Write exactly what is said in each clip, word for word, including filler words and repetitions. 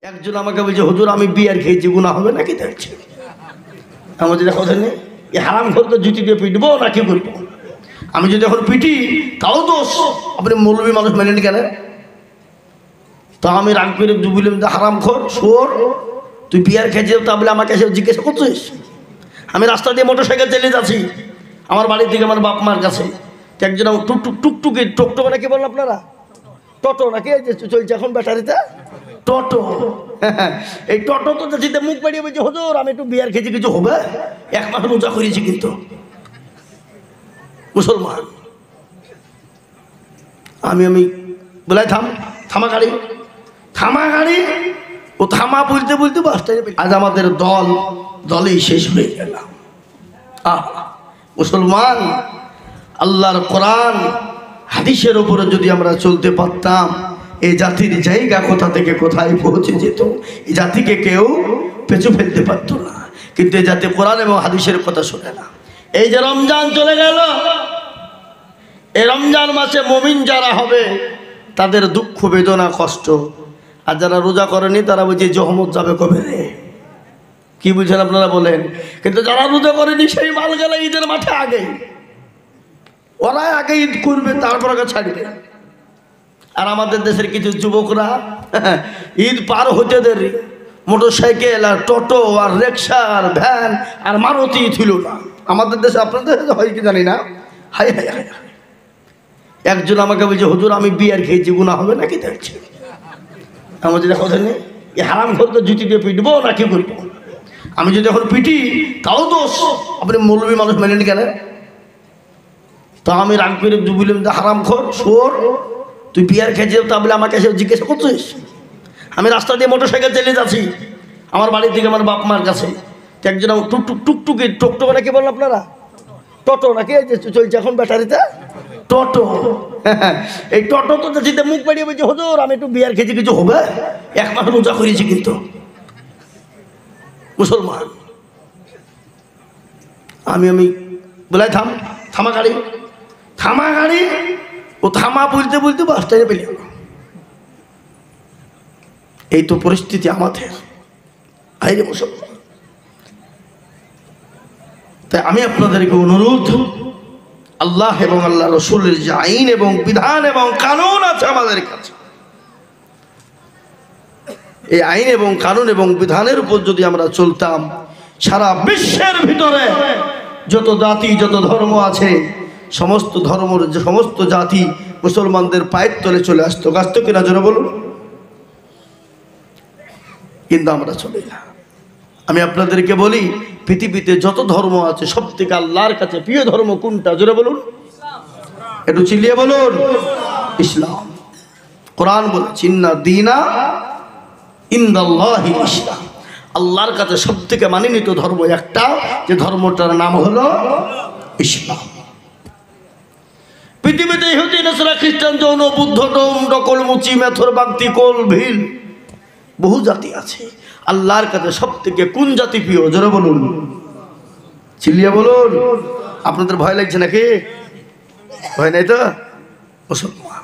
একজন আমাকে বলছে, হুজুর আমি বিয়ার খেয়েছি, গুনাহ হবে নাকি? দেখছি আমার যদি কথা নেই, এই হারাম খোরকে জুতি দিয়ে পিটবো নাকি করবো? আমি যদি এখন পিটি তাও দোষ। আপনি মৌলবী মানুষ মেনেন কেন? তো আমি রাগ করে বললাম যে হারাম খোর শোর, তুই বিয়ার খেয়েছিস, তা বলে আমাকে এসে জিজ্ঞাসা করছিস? আমি রাস্তা দিয়ে মোটর সাইকেল চালিয়ে যাচ্ছি আমার বাড়ি থেকে আমার বাপ মার কাছে, তো একজন টুকটুক টুকটুকি টুকটুক নাকি বলেন আপনারা, টোটো নাকি চলছে এখন ব্যাটারিতে, টোটো। এই টোটো তো যেতে মুখ বাড়িয়ে বলছে, হুজুর আমি একটু বিয়ার খেয়েছি, কিছু হবে? এক মাস রোজা করেছি কিন্তু মুসলমান। আমি আমি বলাই থাম, থামা গাড়ি, থামা গাড়ি। ও থামা বলতে বলতে বাসটা আজ আমাদের দল দলেই শেষ হয়ে গেল। আহ মুসলমান, আল্লাহর কোরআন হাদিসের উপরে যদি আমরা চলতে পারতাম, এই জাতির জায়গা কোথা থেকে কোথায় পৌঁছে যেত, এই জাতিকে কেউ পেছু ফেলতে পারত না। কিন্তু এই জাতি কোরআন এবং হাদিসের কথা শোনে না। এই যে রমজান চলে গেল, এই রমজান মাসে মুমিন যারা হবে তাদের দুঃখ বেদনা কষ্ট, আর যারা রোজা করেনি তারা বলছে জহমত যাবে কবে রে, কি বুঝছেন আপনারা বলেন? কিন্তু যারা রোজা করেনি সেই মাল গেলে ঈদের মাঠে আগে, ওরা আগে ঈদ করবে, তারপর আগে ছাড়বে। আর আমাদের দেশের কিছু যুবকরা ঈদ পার হতে দেরি, মোটর সাইকেল আর টোটো আর রিক্সা আর ভ্যান আর মারুতি ছিল না আমাদের দেশে। আপনাদের হয় কি জানি না। হাই হাই হাই, একজন আমাকে বলছে, হুজুর আমি বিয়ার খেয়েছি, গুনাহ হবে নাকি? দেখছি আমার যদি কথা নেই, এই হারাম খোরকে জুতি দিয়ে পিটবো নাকি করবো? আমি যদি এখন পিটি তাও দোষ। আপনি মৌলবী মানুষ মেনেন কেন? তো আমি রাগ করে বললাম যে হারাম খোর শোর, তুই বিয়ার খেয়েছিস, তা বলে আমাকে এসে জিজ্ঞাসা করছিস? আমি রাস্তা দিয়ে মোটর সাইকেল চালিয়ে যাচ্ছি আমার বাড়ি থেকে আমার বাপ মার কাছে, তো একজন টুকটুক টুকটুকি টুকটুক নাকি বলেন আপনারা, টোটো নাকি চলছে এখন ব্যাটারিতে, টোটো। এই টোটো তো যেতে মুখ বাড়িয়ে বলছে, হুজুর আমি একটু বিয়ার খেয়েছি, কিছু হবে? এক মাস রোজা করেছি কিন্তু মুসলমান। আমি আমি বলাই থাম, থামা গাড়ি, থামা গাড়ি। ও থামা বলতে বলতে বাসটায় পেলে গেল। এই তো পরিস্থিতি আমাদের। আইরে মুসলমান, তাই আমি আপনাদেরকে অনুরোধ, আল্লাহ এবং আল্লাহ রসুলের যে আইন এবং বিধান এবং কানুন আছে আমাদের কাছে, এই আইন এবং কানুন এবং বিধানের উপর যদি আমরা চলতাম, সারা বিশ্বের ভিতরে যত জাতি যত ধর্ম আছে সমস্ত ধর্মের যে সমস্ত জাতি মুসলমানদের পায়ের তলে চলে আসতো। আসতো কিনা জোরে বলুন? কিন্তু আমরা চলি না। আমি আপনাদেরকে বলি, পৃথিবীতে যত ধর্ম আছে সব থেকে আল্লাহর কাছে প্রিয় ধর্ম কোনটা? জোরে বলুন, একটু চিল্লিয়ে বলুন। ইসলাম। কোরআন বলছে ইন্না দীনা ইনদাল্লাহি ইসলাম। আল্লাহর কাছে সব থেকে মানিত ধর্ম একটা, যে ধর্মটার নাম হলো ইসলাম। পৃথিবীতে ইহুদি নাসারা খ্রিস্টান জৈন বুদ্ধ ডোম ডকল মুচি মেথর বাগদি কোল ভিল বহু জাতি আছে। আল্লাহর কাছে সব থেকে কোন জাতি প্রিয়? জোরে বলুন, চিল্লিয়ে বলুন। আপনাদের ভয় লাগছে নাকি? ভয় নাই তো? মুসলমান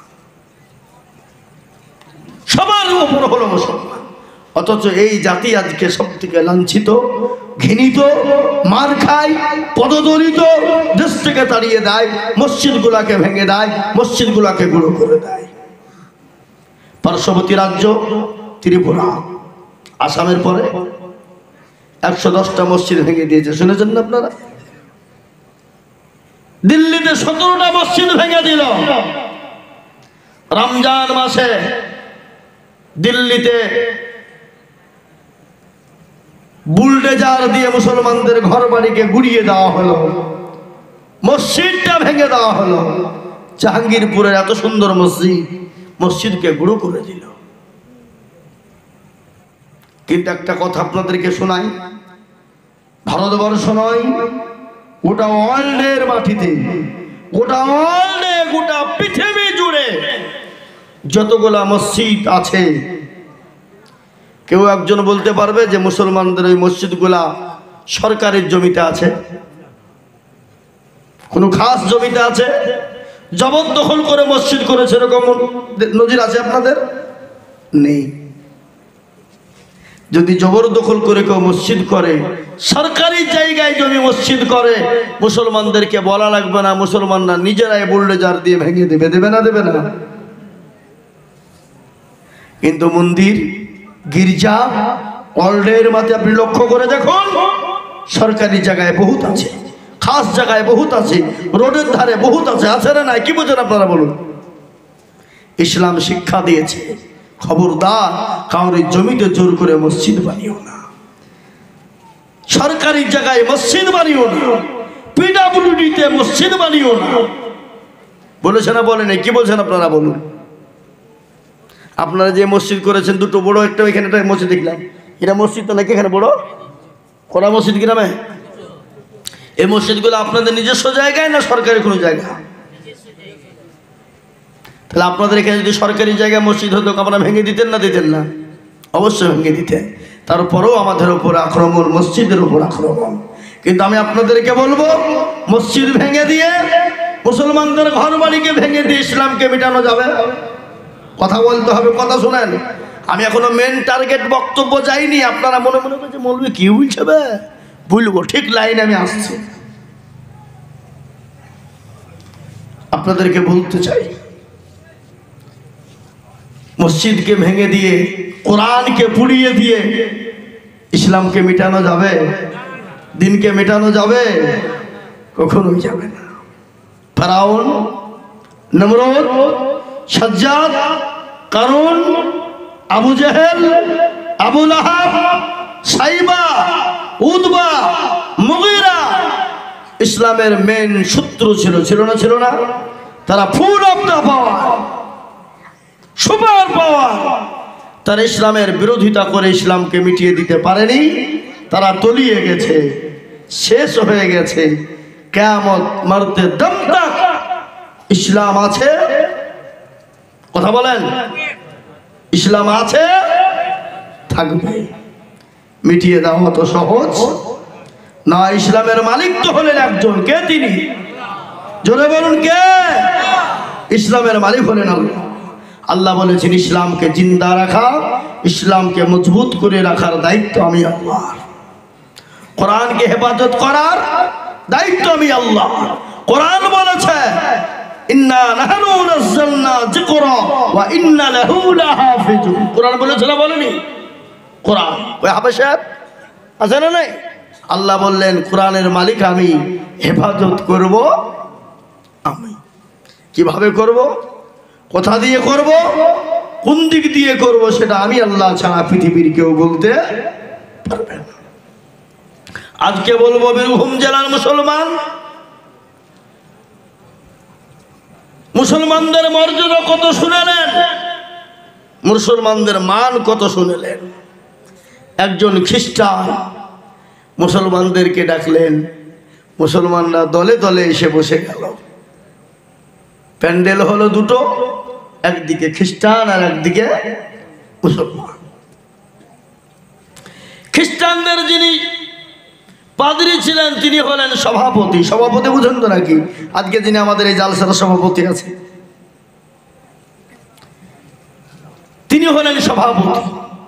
সবার উপর হলো মুসলমান, অথচ এই জাতি আজকে সব থেকে লাঞ্ছিত, ঘৃণিত, মার খায়, পদদলিত, দেশ থেকে তাড়িয়ে দেয়, মসজিদ গুলাকে ভেঙে দেয়, মসজিদ গুলাকে গুঁড়ো করে দেয়। পার্শ্ববর্তী রাজ্য ত্রিপুরা, আসামের পরে একশো দশটা মসজিদ ভেঙে দিয়েছে, শুনেছেন না আপনারা? দিল্লিতে সতেরোটা মসজিদ ভেঙে দিল রমজান মাসে। দিল্লিতে বুলডেজার দিয়ে মুসলমানদের ঘর বাড়িকে গুড়িয়ে দেওয়া হলো, মসজিদটা ভেঙে দেওয়া হলো। জাহাঙ্গীরপুরের এত সুন্দর মসজিদ, মসজিদকে গুঁড়ো করে দিল। কিন্তু একটা কথা আপনাদেরকে শোনাই, ভারতবর্ষ নয়, গোটা ওয়ার্ল্ডের মাটিতে, গোটা ওয়ার্ল্ডে, গোটা পৃথিবী জুড়ে যতগুলা মসজিদ আছে, কেউ একজন বলতে পারবে যে মুসলমানদের ওই মসজিদগুলা সরকারের জমিতে আছে? কোন খাস জমিতে আছে? জবরদখল করে মসজিদ করেছে এরকম নজির আছে আপনাদের? নেই। যদি জবরদখল করে কেউ মসজিদ করে, সরকারি জায়গায় জমি মসজিদ করে, মুসলমানদেরকে বলা লাগবে না, মুসলমানরা নিজেরাই বুলডোজার দিয়ে ভেঙে দেবে। দেবে না দেবে না? কিন্তু মন্দির, গির্জা, ওয়ার্ল্ডের মাঝে আপনি লক্ষ্য করে দেখুন, সরকারি জায়গায় বহুত আছে, খাস জায়গায় বহুত আছে, রোডের ধারে বহুত আছে। আছে না নাই? কি বোঝেন আপনারা বলুন? ইসলাম শিক্ষা দিয়েছে, খবরদার কাউরি জমিতে জোর করে মসজিদ বানিও না, সরকারি জায়গায় মসজিদ বানিও না, পিডাব্লিউডিতে মসজিদ বানিও না। বলেছে না বলেন? কি বলছেন আপনারা বলুন? আপনারা যে মসজিদ করেছেন দুটো, বড় একটা ওইখানে একটা মসজিদ দেখলাম, এটা মসজিদ তো নাকি এখানে বড় করা মসজিদ গ্রামে? এই মসজিদগুলো আপনাদের নিজস্ব জায়গায় না সরকারি কোনো জায়গা? তাহলে আপনাদের এখানে যদি সরকারি জায়গায় মসজিদ হতো, আপনারা ভেঙে দিতেন না দিতেন না? অবশ্যই ভেঙে দিতেন। তারপরেও আমাদের উপর আক্রমণ, মসজিদের উপর আক্রমণ। কিন্তু আমি আপনাদেরকে বলবো, মসজিদ ভেঙে দিয়ে, মুসলমানদের ঘর বাড়িকে ভেঙে দিয়ে ইসলামকে মেটানো যাবে? কথা বলতে হবে, কথা শোনেন। আমি এখনো মেন টার্গেট বক্তব্য যাইনি। আপনারা মনে মনে করছে মৌলবি কি বলছে, বলবো ঠিক লাইন আমি আসছি। আপনাদেরকে বলতে চাই, মসজিদকে ভেঙে দিয়ে, কোরআনকে পুড়িয়ে দিয়ে ইসলামকে মেটানো যাবে? দিনকে মেটানো যাবে? কখনোই যাবে না। ফিরআউন, নমরুদ, সাজ্জাদ, কারুন, আবু জেহেল, আবু লাহাব, সাইবা, উতবা, মুগীরা ইসলামের মেন শত্রু ছিল। ছিল না? ছিল না? তারা full of the power, super power. তারা ইসলামের বিরোধিতা করে ইসলামকে মিটিয়ে দিতে পারেনি। তারা তলিয়ে গেছে, শেষ হয়ে গেছে। কিয়ামত মরতে দম তক ইসলাম আছে। কথা বলেন, ইসলাম আছে, থাকবে। মিটিয়ে দেওয়া তো সহজ না। ইসলামের মালিক তো হলেন একজন, কে তিনি? জোরে বলুন, কে? ইসলামের মালিক হলেন আল্লাহ। আল্লাহ বলেছেন, ইসলামকে জিন্দা রাখা, ইসলামকে মজবুত করে রাখার দায়িত্ব আমি আল্লাহ। কোরআনকে হেফাজত করার দায়িত্ব আমি আল্লাহ। কোরআন বলেছে, ইন্না নাহনু নাযালনা যিকরা ওয়া ইন্না লাহু লাহাফিজুন। কোরআন বলেছে না বলেনি? কোরআন ওই হাফেজ আছে না নাই? আল্লাহ বললেন, কোরআনের মালিক আমি, হেফাজত করব আমি। কিভাবে করব? কোথা দিয়ে করব? কোন দিক দিয়ে করব? সেটা আমি আল্লাহ ছাড়া পৃথিবীর কেউ বলতে পারবে না। আজকে বলবো, বীরভূম জেলার মুসলমান, মুসলমানদের মর্যাদা কত শুনেলেন, মুসলমানদের মান কত শুনেলেন। একজন খ্রিস্টান মুসলমানদেরকে ডাকলেন, মুসলমানরা দলে দলে এসে বসে গেল। প্যান্ডেল হলো দুটো, একদিকে খ্রিস্টান আর একদিকে মুসলমান। খ্রিস্টানদের যিনি পাদ্রী ছিলেন তিনি হলেন সভাপতি। সভাপতি বুঝেন তো নাকি? আজকে যিনি আমাদের এই জালসার সভাপতি আছে, তিনি হলেন সভাপতি।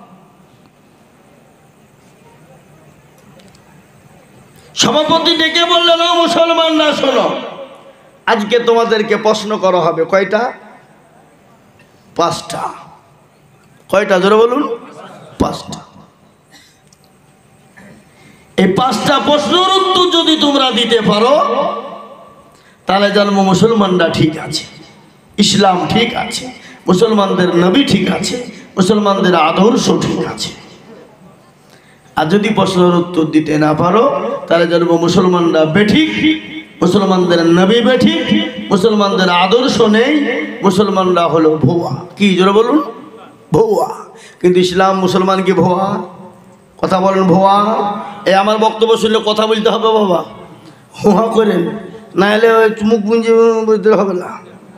সভাপতি ডেকে বললেন, ও মুসলমানরা শোনো, আজকে তোমাদেরকে প্রশ্ন করা হবে। কয়টা? পাঁচটা। কয়টা? জোরে বলুন। পাঁচটা। এই পাঁচটা প্রশ্নের উত্তর যদি তোমরা দিতে পারো, তাহলে জানবো মুসলমানরা ঠিক আছে, ইসলাম ঠিক আছে, মুসলমানদের নবী ঠিক আছে, মুসলমানদের আদর্শ ঠিক আছে। আর যদি প্রশ্নের উত্তর দিতে না পারো, তাহলে জানবো মুসলমানরা বেঠিক, মুসলমানদের নবী বেঠিক, মুসলমানদের আদর্শ নেই, মুসলমানরা হলো ভুয়া। কি জোরে বলুন? ভুয়া। কিন্তু ইসলাম মুসলমান কি ভুয়া? কথা বলেন, ভুয়া। এই আমার বক্তব্য শুনলে কথা বলতে হবে বাবা, হুহা করেন, না হলে মুখ গুঞ্জে বুঝতে হবে না।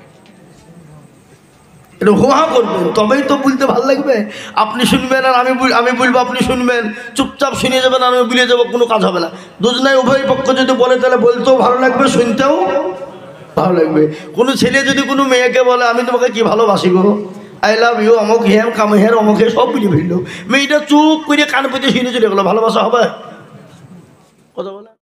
এটা হুহা করবেন, তবেই তো বলতে ভালো লাগবে। আপনি শুনবেন আর আমি আমি বলবো, আপনি শুনবেন, চুপচাপ শুনে যাবেন, আমি বুঝে যাবো, কোনো কাজ হবে না। দুজনাই উভয় পক্ষ যদি বলে, তাহলে বলতেও ভালো লাগবে, শুনতেও ভালো লাগবে। কোনো ছেলে যদি কোনো মেয়েকে বলে, আমি তোমাকে কি ভালোবাসি গো, আই লাভ ইউ অমুক হেম কামহের অমুক হে সব বুঝে ফেললো মেয়েটা চুপ করে কান পেতে শুনে চলে গেলো ভালোবাসা হবে কথা বলে